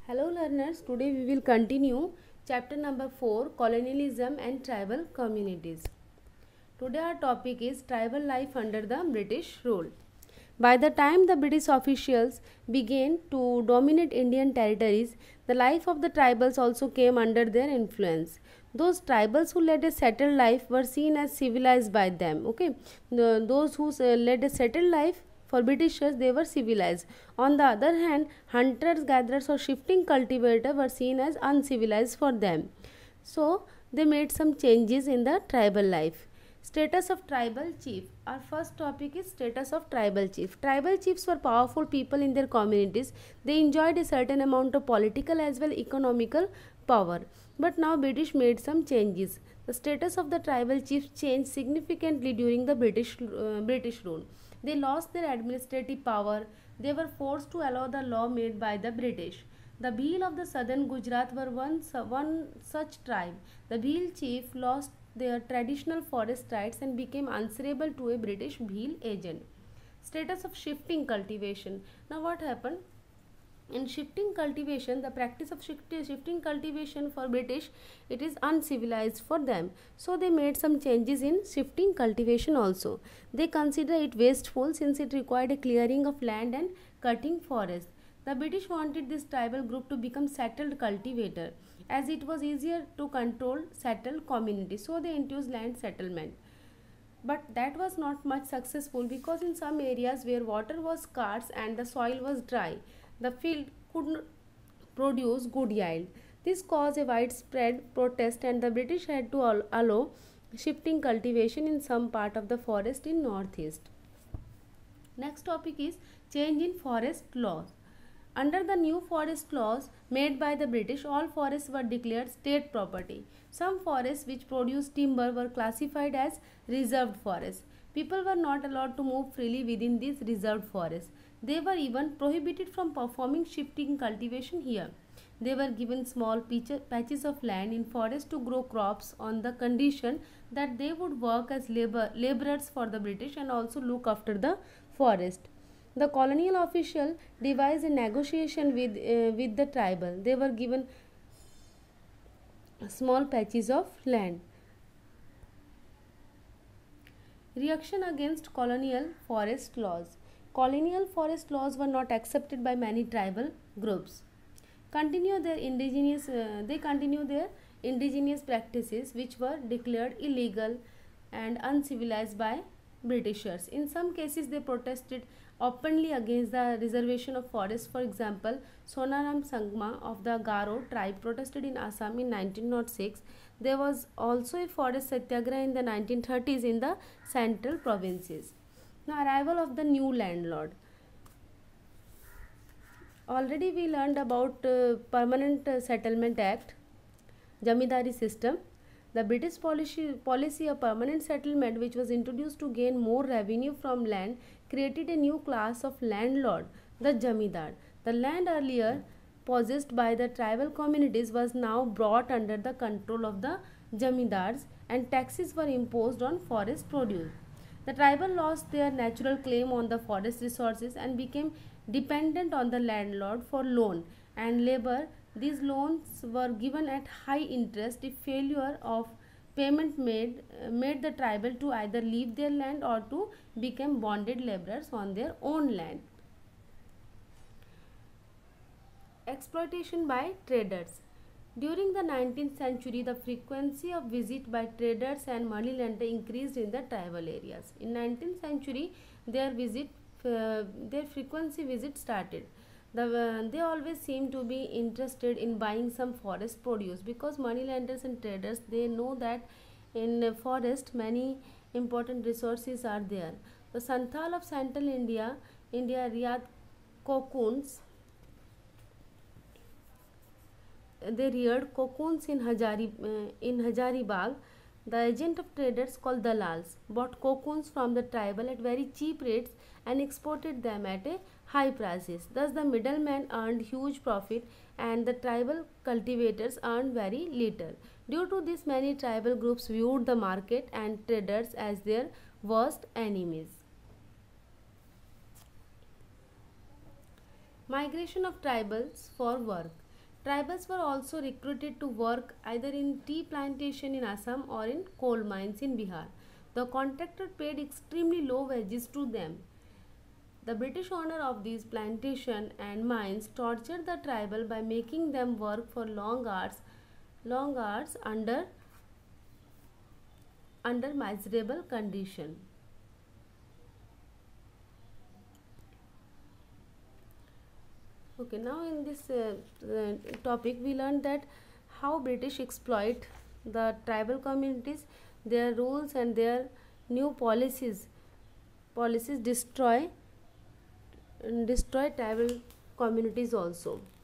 Hello learners, today we will continue chapter number 4, Colonialism and Tribal Communities. Today our topic is tribal life under the British rule. By the time the British officials began to dominate Indian territories, the life of the tribals also came under their influence. Those tribals who led a settled life were seen as civilized by them. Okay, those who led a settled life for Britishers, they were civilized. On the other hand, hunters, gatherers, or shifting cultivators were seen as uncivilized for them. So, they made some changes in the tribal life. Status of tribal chief. Our first topic is status of tribal chief. Tribal chiefs were powerful people in their communities. They enjoyed a certain amount of political as well economical power. But now British made some changes. The status of the tribal chiefs changed significantly during the British rule. They lost their administrative power. They were forced to allow the law made by the British. The Bhil of the southern Gujarat were one such tribe. The Bhil chief lost their traditional forest rights and became answerable to a British Bhil agent. Status of shifting cultivation. Now what happened? In shifting cultivation, the practice of shifting cultivation for British, it is uncivilized for them. So they made some changes in shifting cultivation also. They consider it wasteful since it required a clearing of land and cutting forest. The British wanted this tribal group to become settled cultivator as it was easier to control settled communities. So they introduced land settlement. But that was not much successful because in some areas where water was scarce and the soil was dry, the field could not produce good yield. This caused a widespread protest and the British had to allow shifting cultivation in some part of the forest in northeast. Next topic is change in forest laws. Under the new forest laws made by the British, all forests were declared state property. Some forests which produced timber were classified as reserved forests. People were not allowed to move freely within these reserved forests. They were even prohibited from performing shifting cultivation here. They were given small patches of land in forest to grow crops on the condition that they would work as laborers for the British and also look after the forest. The colonial official devised a negotiation with the tribal. They were given small patches of land. Reaction against colonial forest laws. Colonial forest laws were not accepted by many tribal groups. They continue their indigenous practices which were declared illegal and uncivilized by Britishers. In some cases, they protested openly against the reservation of forests. For example, Sonaram Sangma of the Garo tribe protested in Assam in 1906. There was also a forest satyagraha in the 1930s in the central provinces. Now, arrival of the new landlord. Already we learned about Permanent Settlement Act, Jamidari system. The British policy of permanent settlement, which was introduced to gain more revenue from land, created a new class of landlord, the Jamidar. The land earlier possessed by the tribal communities was now brought under the control of the Jamidars and taxes were imposed on forest produce. The tribal lost their natural claim on the forest resources and became dependent on the landlord for loan and labor. These loans were given at high interest. If failure of payment made the tribal to either leave their land or to become bonded laborers on their own land. Exploitation by traders. During the 19th century, the frequency of visit by traders and moneylenders increased in the tribal areas. In 19th century, their frequency visit started. They always seem to be interested in buying some forest produce because moneylenders and traders, they know that in forest many important resources are there. The Santhal of Central India reared cocoons. They reared cocoons in Hazaribagh. The agent of traders called Dalals bought cocoons from the tribal at very cheap rates and exported them at a high prices. Thus the middleman earned huge profit and the tribal cultivators earned very little. Due to this, many tribal groups viewed the market and traders as their worst enemies. Migration of tribals for work. Tribals were also recruited to work either in tea plantation in Assam or in coal mines in Bihar. The contractor paid extremely low wages to them. The British owner of these plantation and mines tortured the tribal by making them work for long hours under miserable condition. Okay, now in this topic we learned that how British exploit the tribal communities, their rules and their new policies destroy tribal communities also.